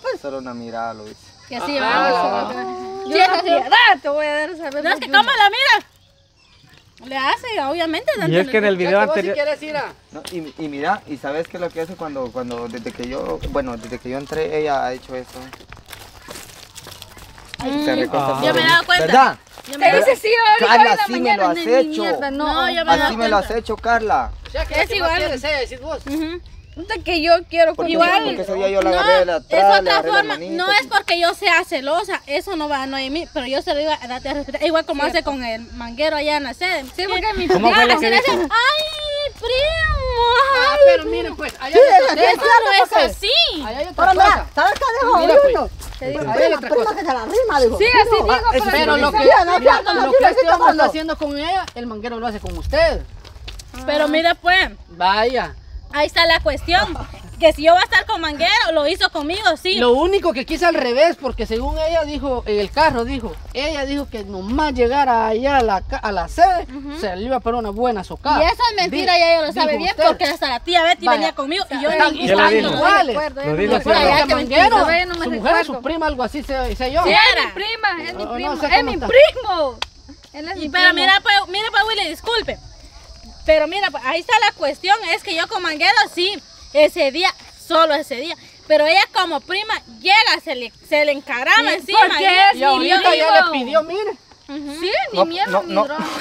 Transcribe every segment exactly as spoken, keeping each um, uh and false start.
pues. Solo una mirada lo hice. Que así Ah, vamos. ah, otra vez. Yo no piedad te voy a dar a saber. No es que cómo la mira. Le hace, obviamente. Y es que en el video Ya que vos si anterior... quieres ir a... No, y, y mira, ¿y sabes qué es lo que hace cuando, cuando, desde que yo, bueno, desde que yo entré, ella ha hecho eso? Se recorta Ah. Yo me he dado cuenta. ¿Verdad? Yo me Te he dado dice sí, ahorita Carla, hoy en la sí me mañana, lo has ni- ni hecho. mierda, no. No, yo me he dado Así me lo has cuenta. hecho, Carla. O sea, que Es es igual. igual. ¿Quieres, eh? Decís vos. Ujú. Puta que yo quiero Porque, Igual. porque ese día yo la No, agarré de la es atrás, le otra agarré las forma, manitas no es y- porque yo sea celosa, eso no va no en mí, pero yo se lo digo a darte a respetar, igual como hace con el manguero allá en la sede. Sí, porque mi ¿Cómo fue lo Así que le dijo? hacen, ay, primo, Ah, ay". pero miren pues, allá Sí, hay otra sí, Eso cosa. no es porque- así. Allá hay otra Pero mira, cosa. ¿sabes qué dijo Mira, pues. uno? Te digo. Ahí hay Prima, otra prima cosa. que se la rima, dijo. Sí, así No, digo, eso pero sí Pero lo lo que, dice. no, mira, no, no, lo que no, este no, hombre no. está haciendo con ella, el manguero lo hace con usted. Pero mira pues, Vaya. ahí está la cuestión, que si yo voy a estar con manguero, lo hizo conmigo, sí. Lo único que quise al revés, porque según ella dijo, el carro dijo, ella dijo que nomás llegara allá a la, ca- a la sede, se le iba a poner una buena socada. Y eso es mentira, Di- ya ella lo sabe dijo bien, usted. porque hasta la tía Betty Vaya. venía conmigo y yo Están- ningún ¿Qué le están dijo? tanto. iguales. recuerdo, Lo eh, dijo no así, me acuerdo. Pero ya que que manguero, mentira, no me su mujer, recuerdo. su prima, algo así sé, sé yo. Sí, Era. es mi prima, es mi No, no primo, sé es cómo mi está. primo. Él es Y mi pero primo. mira pues, mira pues Willy, disculpe. Pero mira, pues, ahí está la cuestión, es que yo con manguero sí, ese día, solo ese día. Pero ella como prima llega, se le, se le encarama Sí, encima. porque y- es Y mi ahorita ya le primo. pidió, mire. Ujú. Sí, ni No, mierda, no, mi no. droga.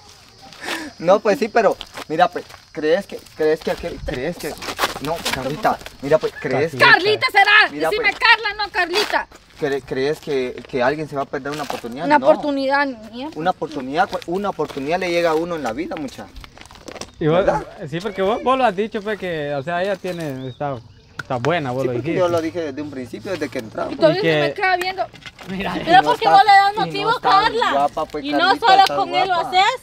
No, pues sí, pero mira, pues, ¿crees que, crees que aquel, crees que, no, Carlita, mira, pues, ¿crees que, Carlita será. Mira, Decime pues. Carla, no Carlita. cre- crees que, que alguien se va a perder una oportunidad? Una No. oportunidad, niña. Una oportunidad, cu- una oportunidad le llega a uno en la vida, mucha. Y vos- ¿Verdad? sí, porque vos, vos lo has dicho, pues, que, o sea, ella tiene, está, está buena, vos Sí, lo porque dijiste. yo lo dije desde un principio, desde que entramos. Y todavía Y se que- me queda viendo. Mira, Y Pero no porque está- vos le das y no motivo, está Carla. guapa, pues, y no Carlita, solo está con él lo guapa. haces.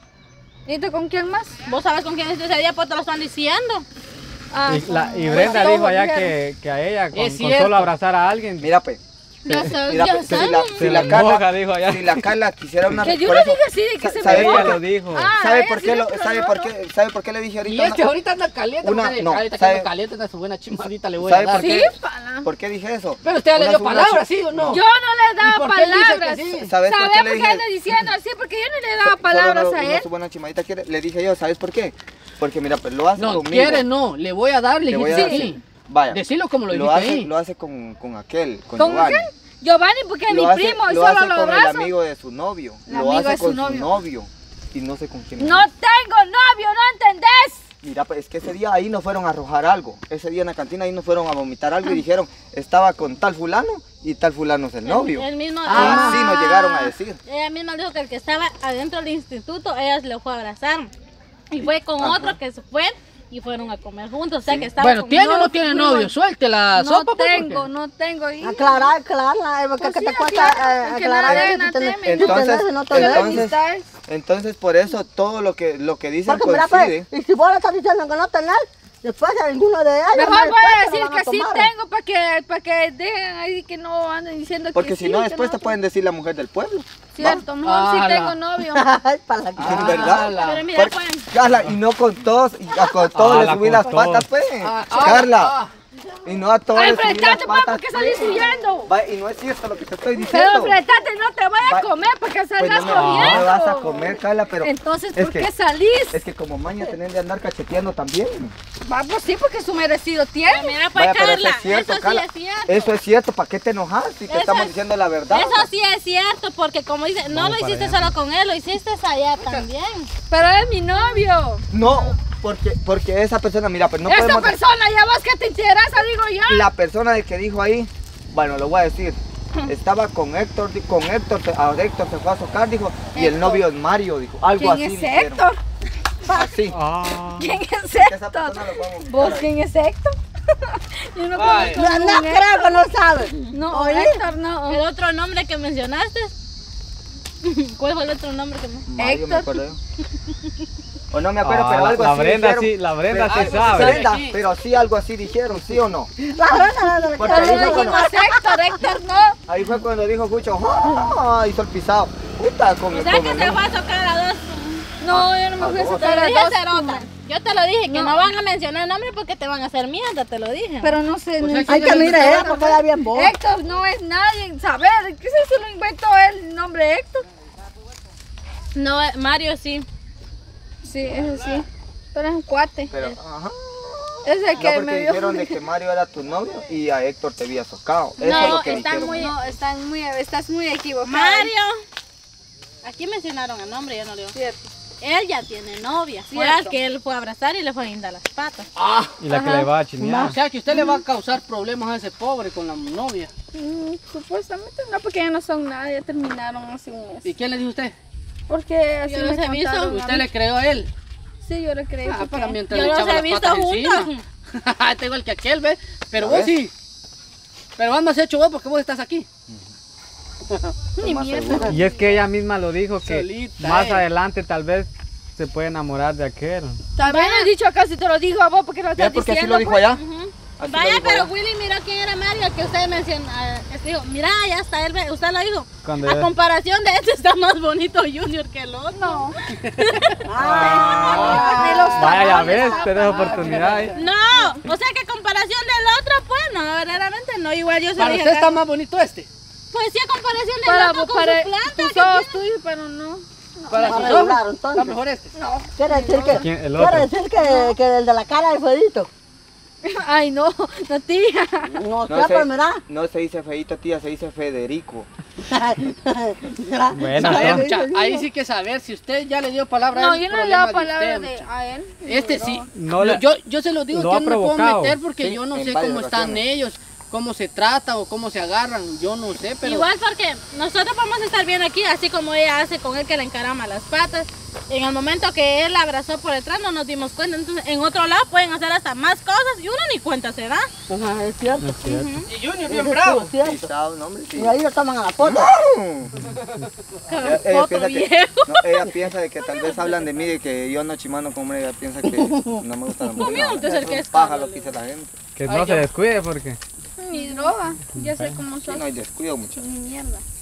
¿Y tú con quién más? Vos sabes con quién es ese día, pues te lo están diciendo. Ah, Y, la- y pues Brenda sí, dijo ojo, allá dijeron. que, que a ella, con, Es con cierto. solo abrazar a alguien, Mira, pues, Ya sabes, mira, ya pues, si sabes. la, se si la le Carla, moja, dijo allá. si la Carla quisiera una... Que yo por le eso- dije así, de que sa- se ¿sabe me por Ella qué? lo dijo. Ah, ¿Sabe ella por sí qué le lo, tronó. sabe por qué, sabe por qué le dije ahorita? y es que una- ahorita anda caliente, Una- porque no, ahorita que ¿sabe- anda caliente, anda su buena chimadita le voy a ¿Sabe dar. por Sí, qué? pana. ¿Por qué dije eso? Pero usted ya le Una dio segunda palabras, chi- ¿sí o no? Yo no le ¿Y daba por qué él dice que palabras. sí? ¿Sabes por qué ¿Sabes le por qué dije? anda diciendo así? Porque yo no le daba Solo palabras una- a una él. su buena chimadita quiere, le dije yo, ¿sabes por qué? Porque mira, pues lo hace No, conmigo. quiere no, le voy a dar, le Le voy a dijiste dar. sí. Vaya. Decilo como lo lo dijiste hace, ahí. lo hace con, con aquel, con, ¿Con Giovanni. quién? Giovanni, porque es Lo mi hace, primo y lo solo hace lo con el abrazo. amigo de su novio. El lo amigo hace de su con novio. su novio. Y no sé con quién. No tengo novio, ¿no entendés? Mira, pues es que ese día ahí nos fueron a arrojar algo. Ese día en la cantina ahí nos fueron a vomitar algo y dijeron, estaba con tal fulano y tal fulano es el novio. Él mismo, Ah. Así nos llegaron a decir. ella misma dijo que el que estaba adentro del instituto, ella le fue a abrazar. Y fue con Ajá. otro que se fue y fueron a comer juntos. O sea que estaba Bueno, con- ¿tiene o no no tiene fuimos. novio? Suelte la No sopa, pues, tengo, porque- no tengo. hija. Aclarar, aclarar, porque Pues que sí, te cuesta aclara, eh, que aclarar nada, eso, nada si tenés- teme, si Entonces, tenés, no Pero tenés. entonces- amistades. Entonces por eso todo lo que, lo que dicen Porque mira, coincide. pues, y si vos le estás diciendo que no tenés, después alguno de ellos... Mejor más voy a después te decir lo van a que sí tomar. tengo para que, para que dejen ahí que no anden diciendo que Porque sí. si no que después te pueden decir la mujer del pueblo. Cierto, mejor sí Ala. tengo novio. Ay, para la En verdad. Ala. Pero mira, Por- pues, Carla, y no con todos, y a con todos Ala, le subí con las todos. patas, pues. Ah, ah, Carla, ah. y no a todos Ay, le subí las enfrentate, pues, patas. porque salís huyendo. Va, y no es cierto lo que te estoy Pero diciendo. enfrentate, no te vayas Va- a comer porque Pues salgas no me, no corriendo. me vas a comer, Carla, pero Entonces, es ¿por que- qué salís? es que como maña tienen de andar cacheteando también. Va, pues sí, porque su merecido tiene. mira, pues Vaya, pero eso Carla, es cierto, eso sí Carla. es cierto. Eso es cierto, ¿para qué te enojas si te Eso estamos es- diciendo la verdad? Eso sí es cierto, porque como dice, no Vamos lo para hiciste allá. solo con él, lo hiciste allá también. Pero es mi novio. No, porque, porque esa persona, mira, pues no Esta podemos... persona, ya vos que te interesa, digo yo. La persona de que dijo ahí, bueno, lo voy a decir, estaba con Héctor, di- con Héctor, se- a Héctor se fue a socar, dijo, y el Héctor. novio es Mario, dijo, algo ¿Quién así es dijeron. Héctor? Así. Ah. ¿Quién es Que esa Héctor? persona lo podemos buscar ¿Vos ahí. quién es Héctor? Yo no Ay. conozco No, no ningún Héctor. creo que no sabes. No, Oye. Héctor no. El otro nombre que mencionaste, ¿cuál fue el otro nombre que me... Mario, me Héctor. acuerdo yo. O no me acuerdo, Ah, pero la- algo la así Brenda dijeron. sí- la Brenda Pero sí algo- sabe. Brenda, Aquí. pero sí algo así dijeron, ¿sí o no? La verdad, la Porque verdad. ahí Pero fue dijimos cuando, Héctor, Héctor no. ahí fue cuando dijo Cucho, ¡ah! Hizo el pisado. Puta, con O el sea con que el se nombre. fue a tocar a dos. No, yo no me fui a Ah, sacar Pero a dije dos. hacer otra. Yo te lo dije, que No. no van a mencionar nombre porque te van a hacer mierda, te lo dije. Pero no sé. Pues no hay sé. Ay, que mire, ella porque era bien vos. Héctor no es nadie, saber, ¿qué se lo inventó él, el nombre Héctor? No, eh, Mario sí. Sí, ese sí. Pero es un cuate. Pero, ajá. Es el No, que porque me vio. dijeron de que Mario era tu novio y a Héctor te había socado. Eso No, es lo que están dijeron. muy- No, están muy, estás muy equivocado. Mario. Aquí mencionaron el nombre, yo no leo. Cierto. Él ya tiene novia. Fue Cierto. al que él fue a abrazar y le fue a guindar las patas. Ah, Y la que le va a chinear. o sea que usted le va a causar problemas a ese pobre con la novia. Mm, supuestamente no, porque ya no son nada, ya terminaron hace un mes. ¿Y quién le dijo usted? Porque así Yo me los he visto. contaron a ¿Usted mí. le creyó a él? Sí, yo le creí. Ah, porque- para mientras Yo le los echaba he las visto patas juntos. encima. Está igual que aquel, ¿ves? Pero ¿Ya vos ves? sí. Pero vos no has hecho vos porque vos estás aquí. Ni Más mierda. seguro. Y es que ella misma lo dijo que Solita, más eh. adelante tal vez se puede enamorar de aquel. También he dicho acá si te lo digo a vos, porque lo ¿Ya estás porque así diciendo. lo dijo pues? allá? Ujú. Así lo Vaya, dijo pero allá. Willy miró quién era Mario, que usted mencionó. Este dijo, mira, ya está él, ve- usted lo dijo. Cuando A ya- comparación de este está más bonito Junior que el otro. No. Ah, Ni los Vaya, ya talones, ves, papá. tenés oportunidad. ¿eh? No, o sea que a comparación del otro, pues no, verdaderamente no. Igual yo se lo Para dije usted acá. está más bonito este. Pues sí, a comparación del Para, otro con para su planta. tus que ojos tiene. tuyos, pero no. Para Más sus regular, ojos. entonces. Está mejor este. Quiere decir que, ¿Quién? El quiere otro. decir que, que el de la cara es feito. Ay, no, no tía. No, No no se, mira. no se dice feito, tía, se dice Federico. Mira. Bueno, A ver, entonces- mucha, ahí sí que saber si usted ya le dio palabra No, a él. yo no le he problema dado palabra usted, de mucha. a él. Este sí. No Lo- le- yo, yo se lo digo lo que ha yo no me puedo provocado. meter porque Sí, yo no en sé varias cómo están ocasiones. ellos, cómo se trata o cómo se agarran. Yo no sé, pero. Igual porque nosotros vamos a estar bien aquí, así como ella hace con él que le encarama las patas. En el momento que él la abrazó por detrás no nos dimos cuenta. Entonces en otro lado pueden hacer hasta más cosas y uno ni cuenta se da. Ajá, es cierto. Es cierto. Y Junior Es bien bravo. cierto. Pisado, no, hombre, sí. Y ahí lo toman a la foto. Ella, ella Foto piensa que, viejo. no, ella piensa de que tal vez hablan de mí, de que yo no chimano como ella piensa que no me gusta la mujer. no te acerques, Paja lo que dice la gente. Que Ay, no se yo- descuide porque Ni droga. Ya sé cómo Sí, sos. no hay descuido, muchachos. Ni mierda.